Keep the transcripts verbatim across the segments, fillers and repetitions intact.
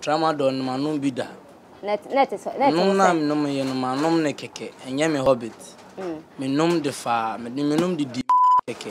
tramadol no manum bi da. Net net so net. Num na num ye no manum ne keke. Enye me hobbit. Mm. Me num de fa, me me num de di keke.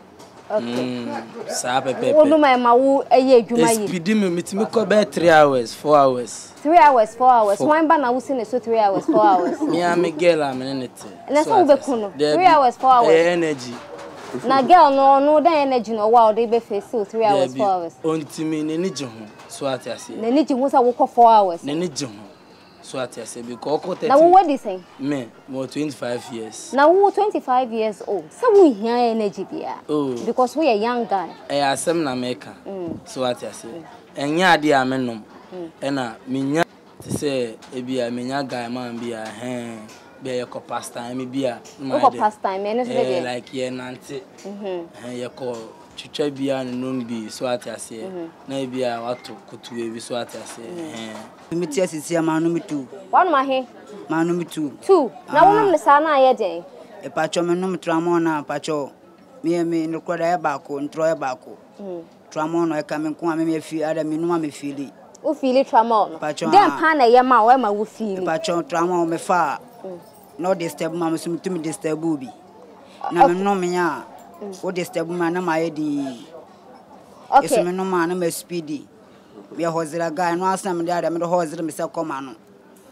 Okay. Sa pepe. Wo num ma wo eye adwuma yi. Speed me mitimi ko be three hours, four hours. three hours, four hours. One ba na wo si ne so three hours, four hours. Me am girl am ne net. Na so wo be kuno. three hours, four hours. Energy. Na girl no no that energy no wow they be face three hours, four hours. Ontimi ne ni je ho so atiase. Ne ni je ho sa wo ko four hours. Ne ni je ho so atiase because ko thirty. Na wo wedi sen? Me, mo twenty-five years. Na wo twenty-five years old. So wo hia energy bia. Oh. Because we a young guy. Eh asem na meka. So atiase. Enya ade a menom. E na menya te se e bia menya guy man bia eh be ye ko past time bia. Ko past time ene so be like ye nante. Mhm. Eh ye ko chicha bia no bi so atiase. Na bia wato kutuwe bi so atiase. Eh. Mi tia sisi amanu mi two. One ma he? Manu mi two. Two. Na wonum ne sa na ye den. E pacho me num tramo na pacho. Me me no kwada e baako, ntro e baako. Mhm. Tramo no e ka me ko me me fi ada me numa me fili. Wo fili tramo no. Den pa na ye ma wo ma wo fili. Pacho tramo me fa. No disturb ma me so me disturb bi. Na me no me ya. Wo disturb ma na ma ye di. Okay. Eso me no ma na me speedy. We are hozira guy no asam dey ada me hozira me se koma no.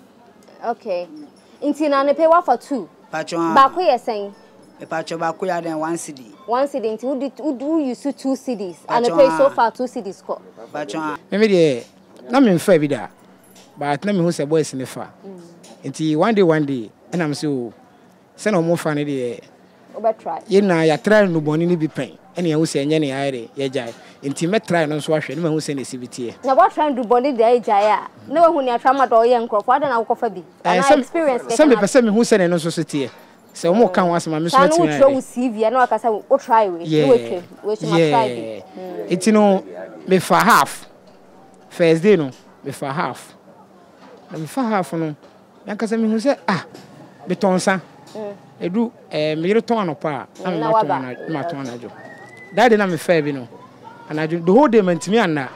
Okay. Inti na ne pay wa for two. Pacho ba ko ye sen. E pacho ba ko ya den one C D. One C D inti who do you see two C Ds and the pay so far two C Ds ko. Pacho me me dey na me fa bi da. But na me hu se boys ne fa. Inti one day one day and am so se na mo fa ne dey. Oba try. Ye na ya try no boni ni bi pen. Ene hu se enye ne ayre ye jai. Inti me try no so ahwe ne me hu se na sibiti. Na what try do boni dey jai a. Na we hu ne atama do ye nkrofo ada na wo kofa bi. Na experience. Some be person me hu se ne no so so tie. Se mo kan wasema me so tie. Na wo try wo C V na wakasa wo try we. We try. We should try. Inti no me for half. First day no me for half. Na me for half no. Yankasa me hu se ah be tonsa. Edu eh me yire ton anopa na me ma ton na ma ton anajo. That day na me fa bi no. Anajo the whole day mentimi anna.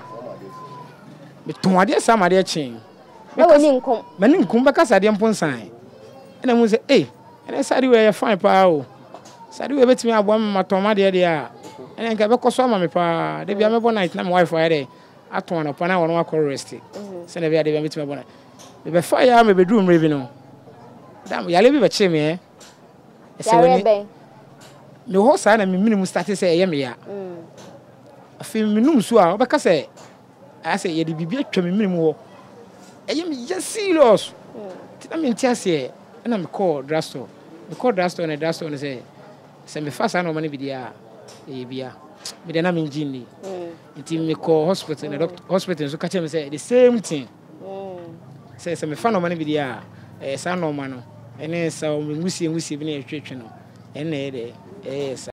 Me ton ade sama ade chen. Na woni nkom. Me ni nkom be kasa ade mponsan. Ena mu se eh ena sari we fine pa o. Sari we betimi abo ma ton ma de de a. Ena nka be koso ma me pa. De bia me bo night na me wife wa de aton anopa na wono akọ rest. Se na bia de bia betimi abo na. Me be fa ya me be du mre bi no. Dam yale bi be che me eh. Se woni me ho sa na me minimum start say ye me ya. Mm. Afi minimum so a obeka say I say ye de bibia atwa me minimum ho. Eye me just serious. Mm. Ti na me ntiase e na me call drugstore. Me call drugstore na drugstore na say say me fa sa na o mani bidia e bia. Me de na me ngini. Mm. Nti me call hospital na doctor hospital so ka che me say the same thing. Mm. Say say me fa na o mani bidia e sa no ma no. Ene sa o me ngusie ngusie bi na etwetwe no. Ene de eh